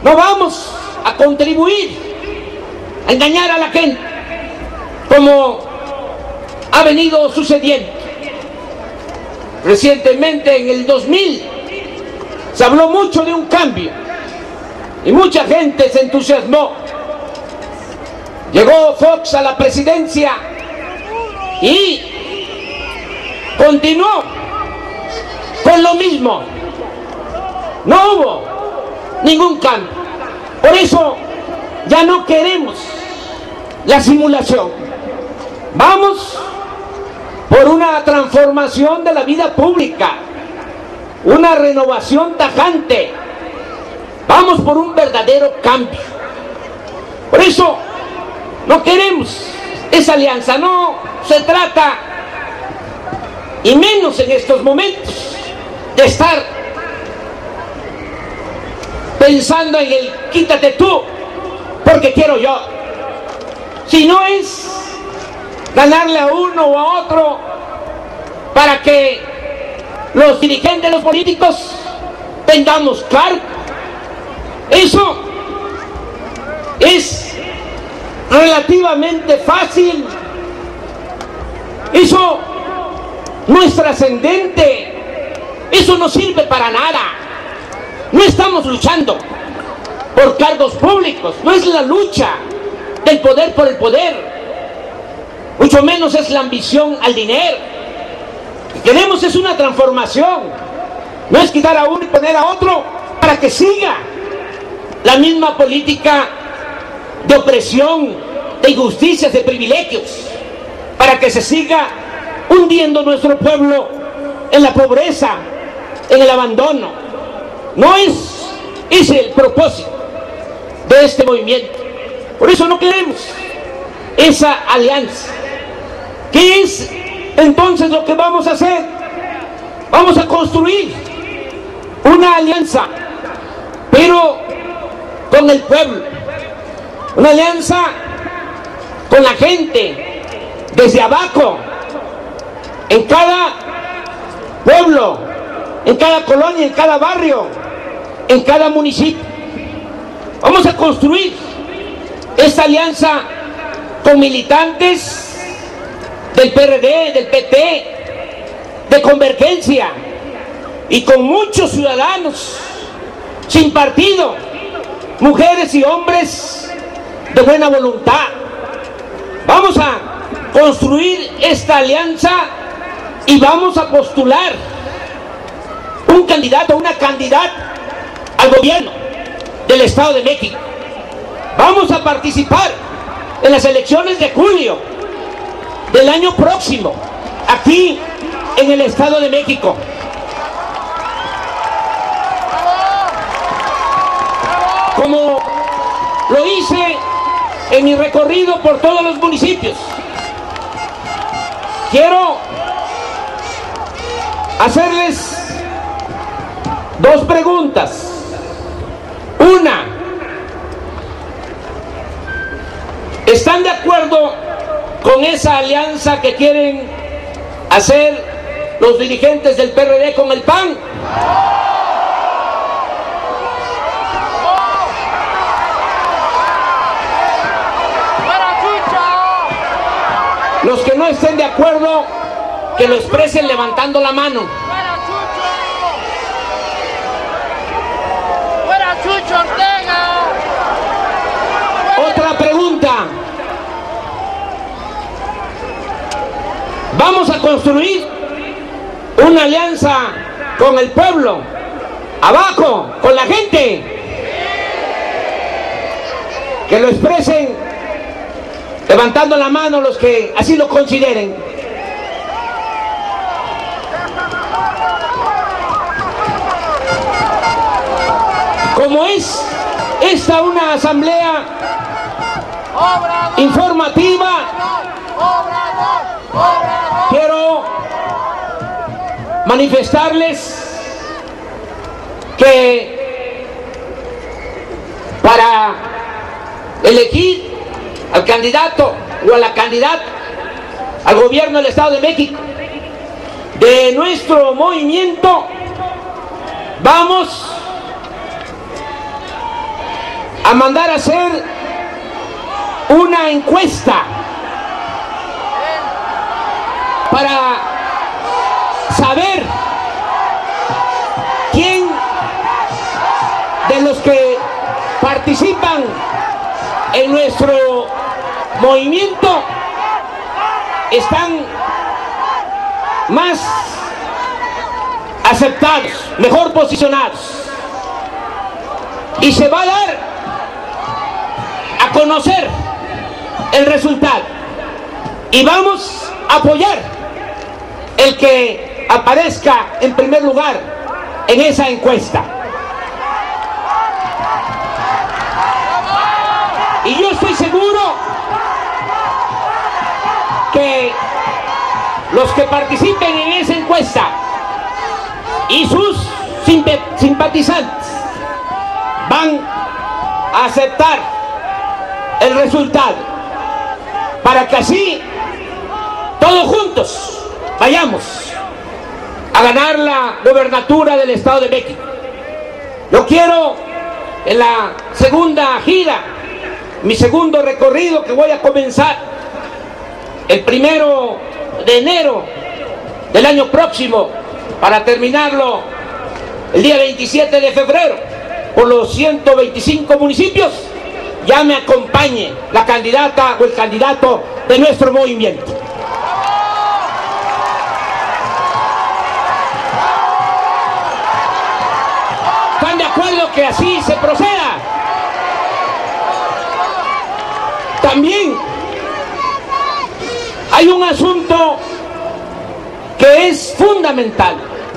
No vamos a contribuir a engañar a la gente como ha venido sucediendo. Recientemente, en el 2000, se habló mucho de un cambio y mucha gente se entusiasmó. Llegó Fox a la presidencia y continuó con lo mismo. No hubo ningún cambio. Por eso ya no queremos la simulación. Vamos por una transformación de la vida pública, una renovación tajante. Vamos por un verdadero cambio. Por eso no queremos esa alianza. No se trata, y menos en estos momentos, de estar pensando en el quítate tú porque quiero yo. Si no es ganarle a uno o a otro para que los dirigentes, los políticos, tengamos cargo. Eso es relativamente fácil. Eso no es trascendente. Eso no sirve para nada. No estamos luchando por cargos públicos. No es la lucha del poder por el poder. Mucho menos es la ambición al dinero. Lo que queremos es una transformación. No es quitar a uno y poner a otro para que siga la misma política de opresión, de injusticias, de privilegios, para que se siga hundiendo nuestro pueblo en la pobreza, en el abandono. No es ese el propósito de este movimiento. Por eso no queremos esa alianza. ¿Qué es entonces lo que vamos a hacer? Vamos a construir una alianza, pero con el pueblo, una alianza con la gente, desde abajo, en cada pueblo, en cada colonia, en cada barrio, en cada municipio. Vamos a construir esta alianza con militantes del PRD, del PT, de Convergencia, y con muchos ciudadanos sin partido, mujeres y hombres de buena voluntad. Vamos a construir esta alianza y vamos a postular un candidato, una candidata al gobierno del Estado de México. Vamos a participar en las elecciones de julio del año próximo, aquí en el Estado de México. Como lo hice en mi recorrido por todos los municipios, quiero hacerles dos preguntas. Una, ¿están de acuerdo con esa alianza que quieren hacer los dirigentes del PRD con el PAN? Los que no estén de acuerdo, que lo expresen levantando la mano. Otra pregunta. Vamos a construir una alianza con el pueblo, abajo, con la gente. Que lo expresen levantando la mano los que así lo consideren. Como es esta una asamblea informativa, quiero manifestarles que para elegir al candidato o a la candidata al gobierno del Estado de México de nuestro movimiento, vamos a mandar a hacer una encuesta para saber quién de los que participan en nuestro movimiento están más aceptados, mejor posicionados, y se va a dar a conocer el resultado y vamos a apoyar el que aparezca en primer lugar en esa encuesta. Y yo estoy seguro que los que participen en esa encuesta y sus simpatizantes van a aceptar el resultado para que así todos juntos vayamos a ganar la gobernatura del Estado de México. Yo quiero en la segunda gira, mi segundo recorrido que voy a comenzar el 1 de enero del año próximo para terminarlo el día 27 de febrero por los 125 municipios, ya me acompañe la candidata o el candidato de nuestro movimiento. ¿Están de acuerdo que así se proceda? También hay un asunto que es fundamental.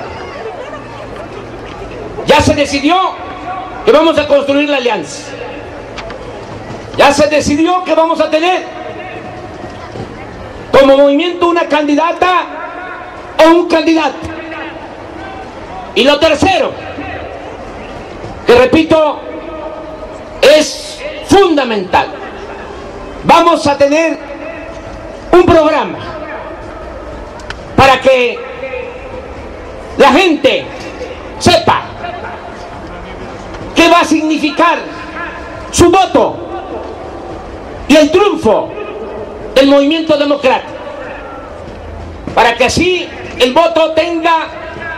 Ya se decidió que vamos a construir la alianza. Ya se decidió que vamos a tener como movimiento una candidata o un candidato. Y lo tercero, que repito, es fundamental. Vamos a tener un programa para que la gente sepa qué va a significar su voto y el triunfo del movimiento democrático, para que así el voto tenga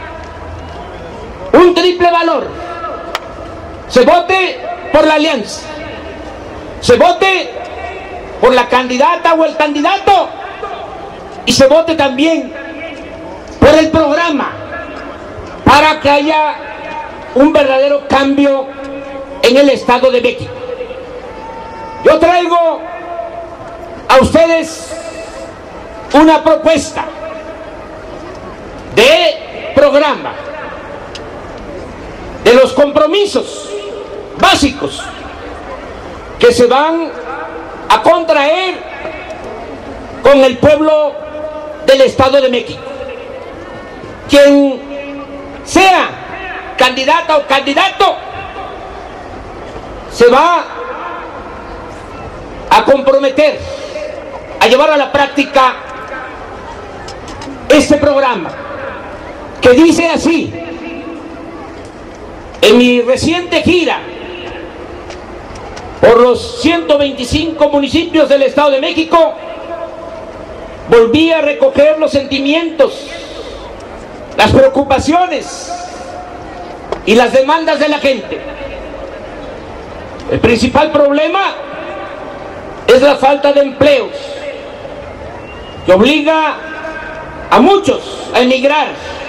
un triple valor. Se vote por la alianza, se vote por la candidata o el candidato y se vote también por el programa para que haya un verdadero cambio en el Estado de México. Yo traigo a ustedes una propuesta de programa, de los compromisos básicos que se van a contraer con el pueblo del Estado de México. Quien sea candidata o candidato se va a comprometer a llevar a la práctica este programa que dice así: en mi reciente gira por los 125 municipios del Estado de México, volví a recoger los sentimientos, las preocupaciones y las demandas de la gente. El principal problema es la falta de empleos, que obliga a muchos a emigrar,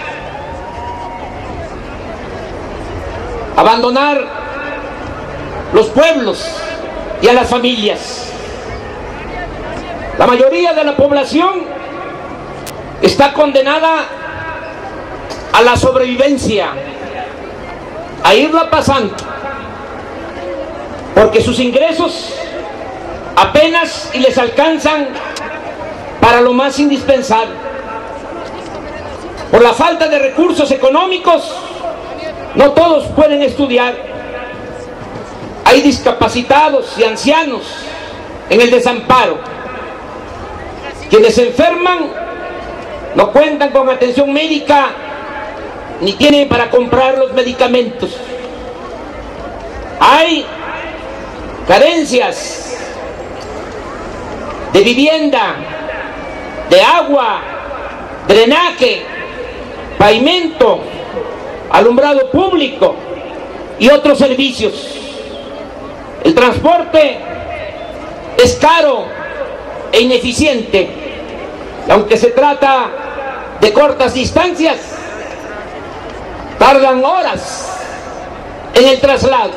a abandonar los pueblos y a las familias. La mayoría de la población está condenada a la sobrevivencia, a irla pasando, porque sus ingresos apenas y les alcanzan para lo más indispensable. Por la falta de recursos económicos, no todos pueden estudiar. Hay discapacitados y ancianos en el desamparo. Quienes se enferman no cuentan con atención médica ni tienen para comprar los medicamentos. Hay carencias de vivienda, de agua, drenaje, pavimento, alumbrado público y otros servicios. El transporte es caro e ineficiente, y aunque se trata de cortas distancias, tardan horas en el traslado.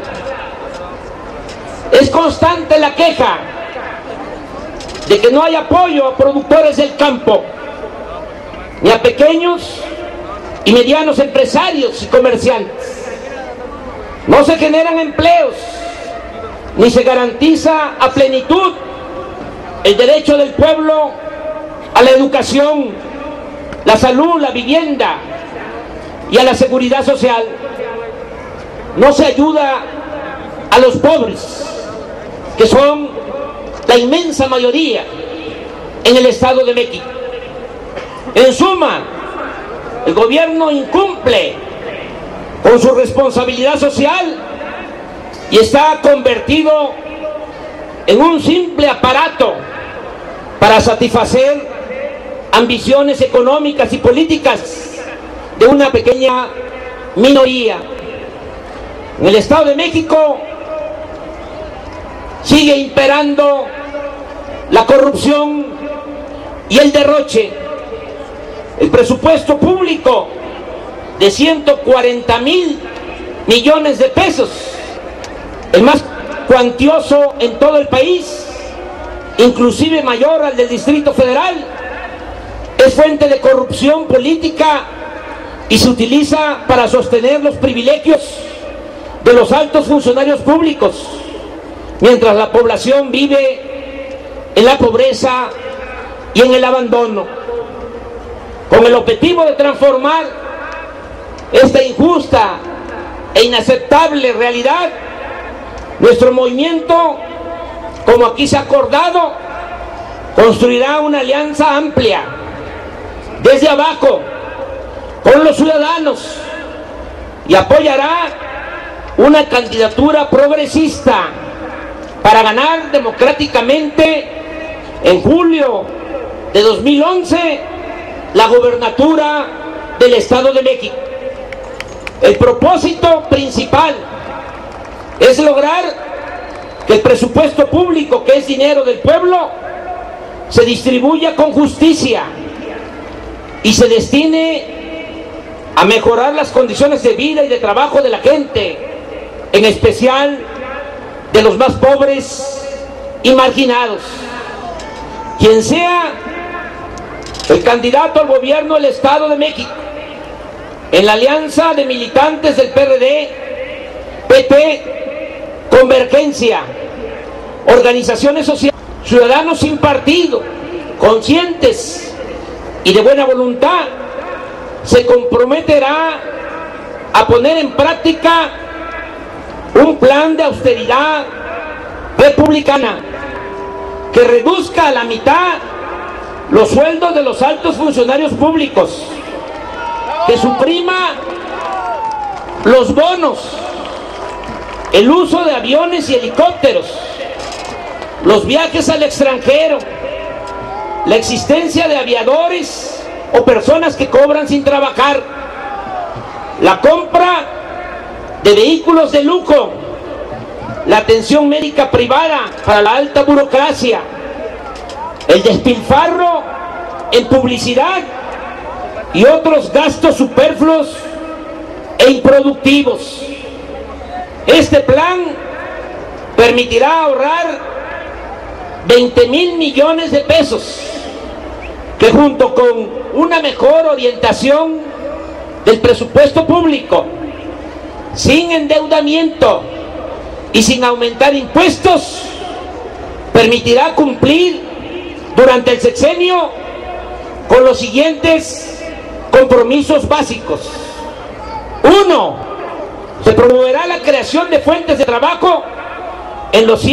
Es constante la queja de que no hay apoyo a productores del campo, ni a pequeños y medianos empresarios y comerciantes. No se generan empleos, ni se garantiza a plenitud el derecho del pueblo a la educación, la salud, la vivienda y a la seguridad social. No se ayuda a los pobres, que son la inmensa mayoría en el Estado de México. En suma, el gobierno incumple con su responsabilidad social y está convertido en un simple aparato para satisfacer ambiciones económicas y políticas de una pequeña minoría. En el Estado de México sigue imperando la corrupción y el derroche. El presupuesto público de 140,000 millones de pesos, el más cuantioso en todo el país, inclusive mayor al del Distrito Federal, es fuente de corrupción política y se utiliza para sostener los privilegios de los altos funcionarios públicos, mientras la población vive en la pobreza y en el abandono. Con el objetivo de transformar esta injusta e inaceptable realidad, nuestro movimiento, como aquí se ha acordado, construirá una alianza amplia, desde abajo, con los ciudadanos, y apoyará una candidatura progresista para ganar democráticamente en julio de 2011 la gobernatura del Estado de México. El propósito principal es lograr que el presupuesto público, que es dinero del pueblo, se distribuya con justicia y se destine a mejorar las condiciones de vida y de trabajo de la gente, en especial de los más pobres y marginados. Quien sea el candidato al gobierno del Estado de México, en la alianza de militantes del PRD, PT, Convergencia, organizaciones sociales, ciudadanos sin partido, conscientes y de buena voluntad, se comprometerá a poner en práctica un plan de austeridad republicana que reduzca a la mitad los sueldos de los altos funcionarios públicos, que suprima los bonos, el uso de aviones y helicópteros, los viajes al extranjero, la existencia de aviadores o personas que cobran sin trabajar, la compra de vehículos de lujo, la atención médica privada para la alta burocracia, el despilfarro en publicidad y otros gastos superfluos e improductivos. Este plan permitirá ahorrar 20,000 millones de pesos, que junto con una mejor orientación del presupuesto público, sin endeudamiento y sin aumentar impuestos, permitirá cumplir durante el sexenio con los siguientes compromisos básicos. 1. Se promoverá la creación de fuentes de trabajo en los